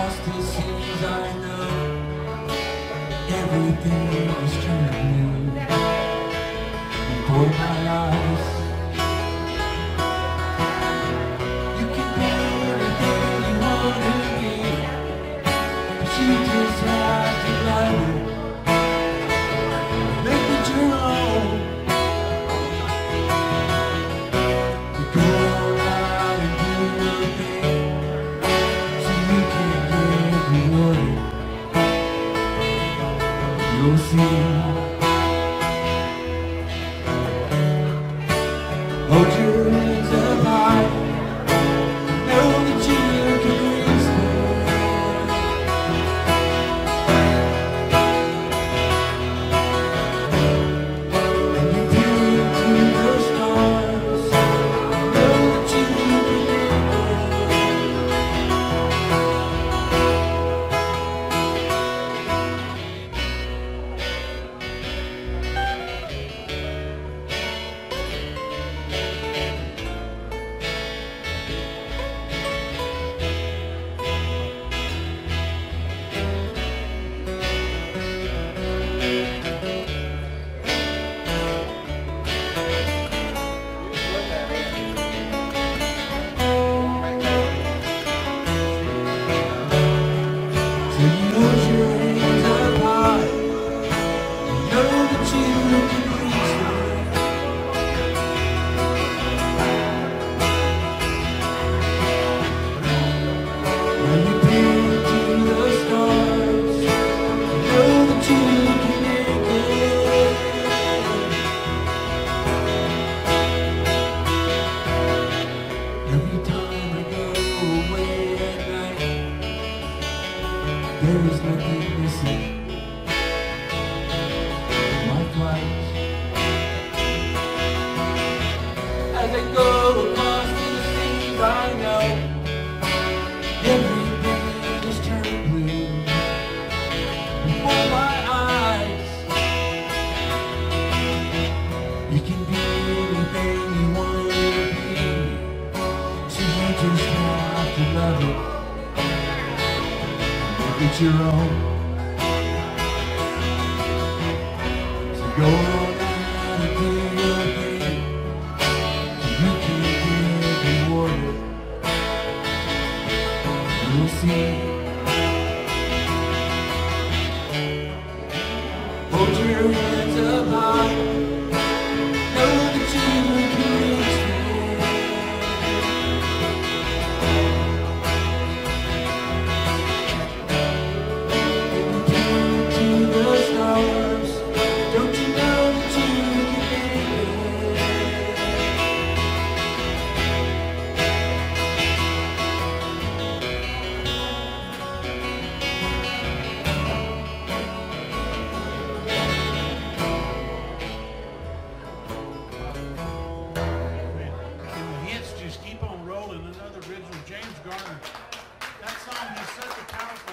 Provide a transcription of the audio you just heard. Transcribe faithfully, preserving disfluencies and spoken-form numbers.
across the seas, I know everything is true before my eyes. You can be anything you want to be, but you just have to love it, make it your own. You go out and do your thing, so you can get rewarded. You'll see. Hold your hands up high, know that you can reach there. And you peer to the stars, know that you can get so you hold your hands up high, you know that you can reach there. When you peer to the stars, you know that you can make it. Every time I go away at night, there is nothing missing in my flight. As I go across the seas, I know everything is turned blue before my eyes. You can be anything you want to be, so you just have to love it, it's your own. So go on out and do your thing, so you can get rewarded. You'll see. Hold your hands up high, know that you can reach there. Don't you know that you can make it? And the hits just keep on rolling. Another original, James Garner. That song has such a powerful